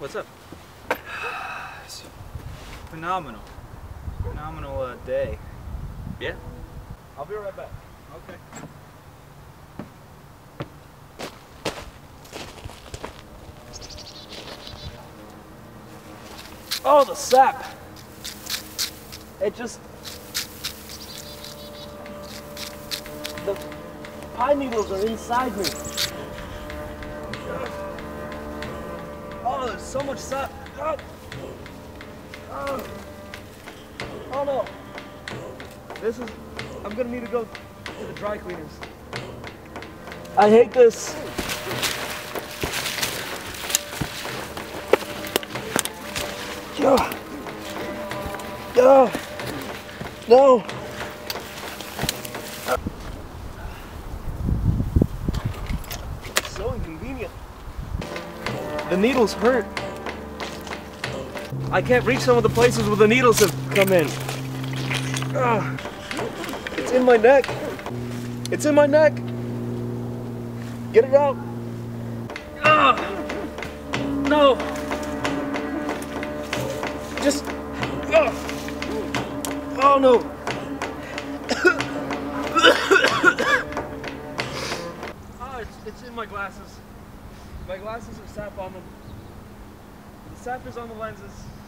What's up? Phenomenal. Phenomenal day. Yeah? I'll be right back. Okay. Oh, the sap! It just... The pine needles are inside me. Oh, there's so much sap. Oh, oh no. This is... I'm gonna need to go to the dry cleaners. I hate this. No. So inconvenient. The needles hurt. I can't reach some of the places where the needles have come in. It's in my neck. It's in my neck. Get it out. No. Just. Oh no. It's in my glasses. My glasses have sap on them. The sap is on the lenses.